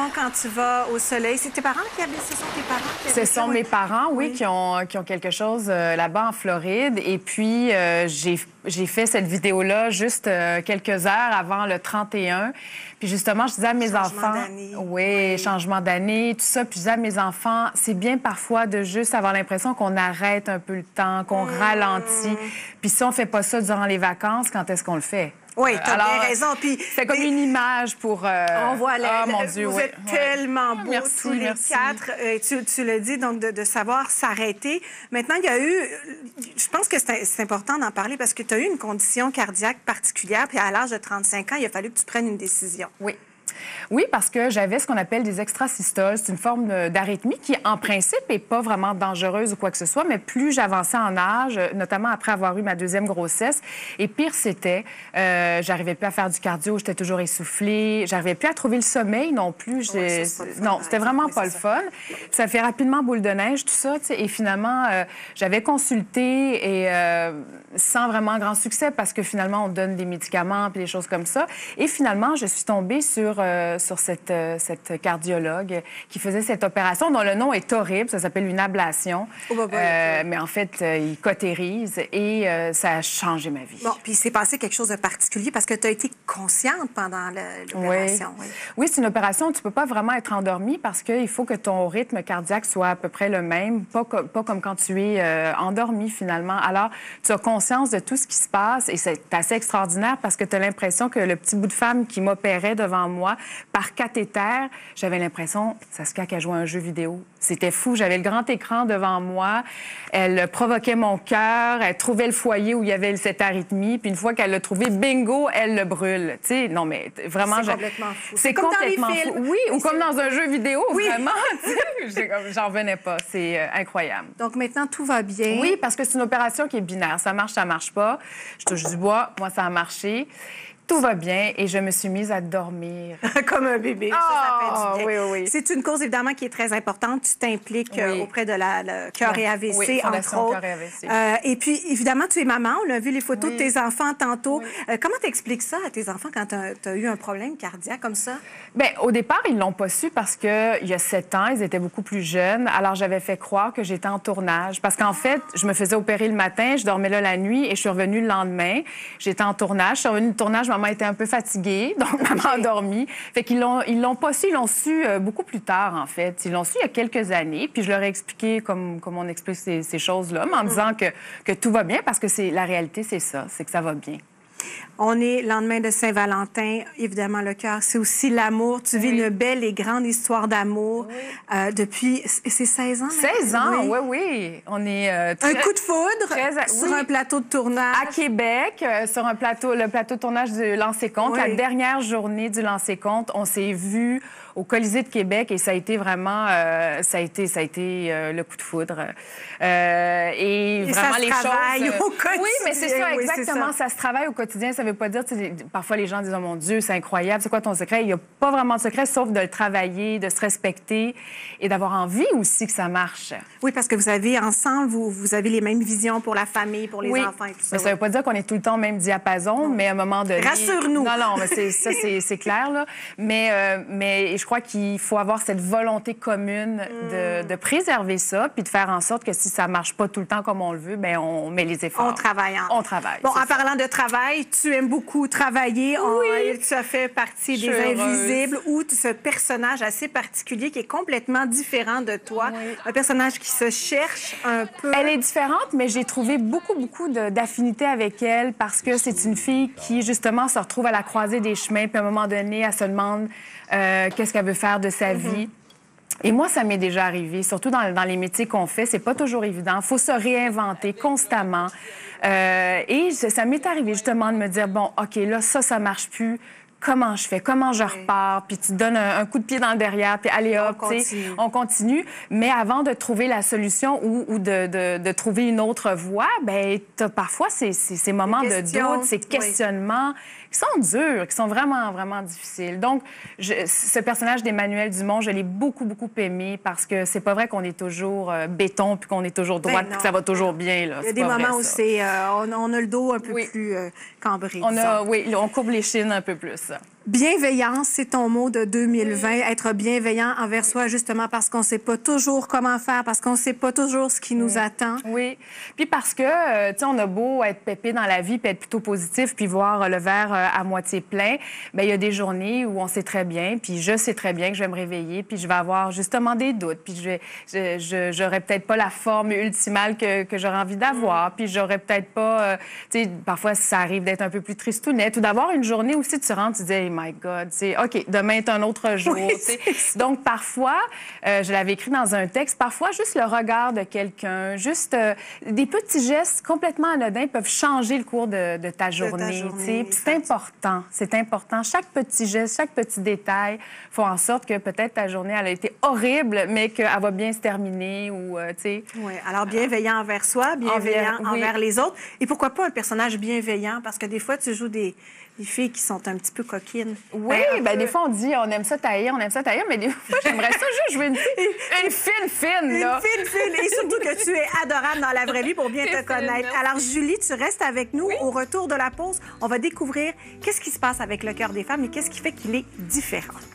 quand tu vas au soleil. C'est tes parents qui habitent? Ce sont tes parents qui habitent? Ce sont mes parents, oui, qui ont quelque chose là-bas en Floride. Et puis, j'ai fait cette vidéo-là juste quelques heures avant le 31. Puis justement, je disais à mes enfants... Oui, changement d'année, tout ça. Puis je disais à mes enfants, c'est bien parfois de juste avoir l'impression qu'on arrête un peu le temps, qu'on ralentit. Puis si on fait pas ça durant les vacances, quand est-ce qu'on le fait? Oui, tu as bien raison. C'est comme une image pour... On voit oh, mon Dieu, vous êtes tellement beaux tous les merci. quatre. Tu le dis, donc, de savoir s'arrêter. Maintenant, il y a eu... Je pense que c'est important d'en parler parce que tu as eu une condition cardiaque particulière, puis à l'âge de 35 ans, il a fallu que tu prennes une décision. Oui. Oui, parce que j'avais ce qu'on appelle des extrasystoles. C'est une forme d'arythmie qui, en principe, n'est pas vraiment dangereuse ou quoi que ce soit, mais plus j'avançais en âge, notamment après avoir eu ma deuxième grossesse, et pire c'était, j'arrivais plus à faire du cardio, j'étais toujours essoufflée, j'arrivais plus à trouver le sommeil non plus. Non, c'était vraiment pas le fun. Ça fait rapidement boule de neige, tout ça, tu sais, et finalement, j'avais consulté et sans vraiment grand succès parce que finalement, on donne des médicaments puis des choses comme ça. Et finalement, je suis tombée sur cette cardiologue qui faisait cette opération dont le nom est horrible. Ça s'appelle une ablation. Mais en fait, il cautérise et ça a changé ma vie. Bon, puis il s'est passé quelque chose de particulier parce que tu as été consciente pendant l'opération. Oui, c'est une opération où tu ne peux pas vraiment être endormie parce qu'il faut que ton rythme cardiaque soit à peu près le même, pas comme quand tu es endormi finalement. Alors, tu as conscience de tout ce qui se passe et c'est assez extraordinaire parce que tu as l'impression que le petit bout de femme qui m'opérait devant moi, par cathéter, j'avais l'impression, Saskia, qu'elle jouait à un jeu vidéo. C'était fou. J'avais le grand écran devant moi. Elle provoquait mon cœur. Elle trouvait le foyer où il y avait cette arythmie. Puis une fois qu'elle l'a trouvé, bingo, elle le brûle. Tu sais, non, mais vraiment... C'est complètement fou. C'est complètement fou. Oui, ou comme dans un jeu vidéo, vraiment. J'en revenais pas. C'est incroyable. Donc maintenant, tout va bien. Oui, parce que c'est une opération qui est binaire. Ça marche pas. Je touche du bois. Moi, ça a marché. Tout va bien et je me suis mise à dormir. Comme un bébé. Oh, ça fait du bien. Oui. C'est une cause, évidemment, qui est très importante. Tu t'impliques auprès de le Cœur et AVC, entre autres. Cœur et AVC. Et puis, évidemment, tu es maman. On a vu les photos de tes enfants tantôt. Comment t'expliques ça à tes enfants quand tu as eu un problème cardiaque comme ça? Bien, au départ, ils l'ont pas su parce qu'il y a 7 ans, ils étaient beaucoup plus jeunes. Alors, j'avais fait croire que j'étais en tournage. Parce qu'en fait, je me faisais opérer le matin, je dormais là la nuit et je suis revenue le lendemain. J'étais en tournage. Je suis revenue du tournage, maman était un peu fatiguée, donc maman a dormi. Fait qu'ils l'ont pas su, ils l'ont su beaucoup plus tard, en fait. Ils l'ont su il y a quelques années, puis je leur ai expliqué comme on explique ces choses-là, mais en disant que tout va bien, parce que la réalité, c'est ça, c'est que ça va bien. On est le lendemain de Saint-Valentin. Évidemment, le cœur, c'est aussi l'amour. Tu vis une belle et grande histoire d'amour depuis... C'est 16 ans? 16 ans, oui. On est... un coup de foudre sur un plateau de tournage. À Québec, sur le plateau de tournage du Lancé-Compte. La dernière journée du Lancé-Compte, on s'est vus au Colisée de Québec et ça a été vraiment... ça a été le coup de foudre. Et vraiment, les choses... au quotidien. Oui, mais c'est ça, exactement. Ça se travaille au quotidien. Ça veut pas dire... Parfois, les gens disent « Oh mon Dieu, c'est incroyable. C'est quoi ton secret? » Il n'y a pas vraiment de secret, sauf de le travailler, de se respecter et d'avoir envie aussi que ça marche. Oui, parce que vous avez ensemble, vous avez les mêmes visions pour la famille, pour les enfants et tout ça. Mais ça veut pas dire qu'on est tout le temps au même diapason, mais à un moment donné... Rassure-nous! Non, mais c'est clair, là. Mais je crois qu'il faut avoir cette volonté commune de préserver ça, puis de faire en sorte que si ça marche pas tout le temps comme on le veut, bien, on met les efforts. On travaille. On travaille. Bon, en parlant de travail, tu aimes beaucoup travailler. Tu as fait partie des Invisibles, où ce personnage assez particulier qui est complètement différent de toi. Un personnage qui se cherche un peu. Elle est différente, mais j'ai trouvé beaucoup d'affinité avec elle parce que c'est une fille qui, justement, se retrouve à la croisée des chemins, puis à un moment donné, elle se demande qu'est-ce qu'elle veut faire de sa vie. Et moi, ça m'est déjà arrivé, surtout dans les métiers qu'on fait, c'est pas toujours évident. Il faut se réinventer constamment. Et ça m'est arrivé justement de me dire, bon, OK, là, ça marche plus. Comment je fais? Comment je repars? Puis tu te donnes un coup de pied dans le derrière, puis allez hop, on continue. Mais avant de trouver la solution ou de trouver une autre voie, bien, tu as parfois ces moments de doute, ces questionnements qui sont durs, qui sont vraiment, vraiment difficiles. Donc, ce personnage d'Emmanuel Dumont, je l'ai beaucoup aimé parce que c'est pas vrai qu'on est toujours béton puis qu'on est toujours droite puis que ça va toujours bien. Là. Il y a des moments où on a le dos un peu plus cambré. On courbe les chines un peu plus. Bienveillance, c'est ton mot de 2020. Être bienveillant envers soi, justement parce qu'on ne sait pas toujours comment faire, parce qu'on ne sait pas toujours ce qui nous attend. Oui. Puis parce que, tu sais, on a beau être pépé dans la vie, puis être plutôt positif, puis voir le verre à moitié plein, bien, il y a des journées où on sait très bien, puis je sais très bien que je vais me réveiller, puis je vais avoir justement des doutes, puis j'aurais peut-être pas la forme ultimale que j'aurais envie d'avoir, puis j'aurais peut-être pas... tu sais, parfois, ça arrive d'être un peu plus tristounette ou d'avoir une journée aussi, tu rentres, tu dis, hey my God, c'est OK, demain est un autre jour. Oui, donc, parfois, je l'avais écrit dans un texte, parfois, juste le regard de quelqu'un, juste des petits gestes complètement anodins peuvent changer le cours de ta journée. C'est important, c'est important. Chaque petit geste, chaque petit détail font en sorte que peut-être ta journée, elle a été horrible, mais qu'elle va bien se terminer ou, tu sais... Oui, alors bienveillant envers soi, bienveillant envers les autres. Et pourquoi pas un personnage bienveillant? Parce que des fois, tu joues des filles qui sont un petit peu coquines. Oui, bien, des fois, on dit on aime ça tailler, mais des fois, j'aimerais ça juste jouer une fine, là. Une fine, et surtout que tu es adorable dans la vraie vie pour bien te connaître. Alors, Julie, tu restes avec nous. Au retour de la pause, on va découvrir qu'est-ce qui se passe avec le cœur des femmes et qu'est-ce qui fait qu'il est différent.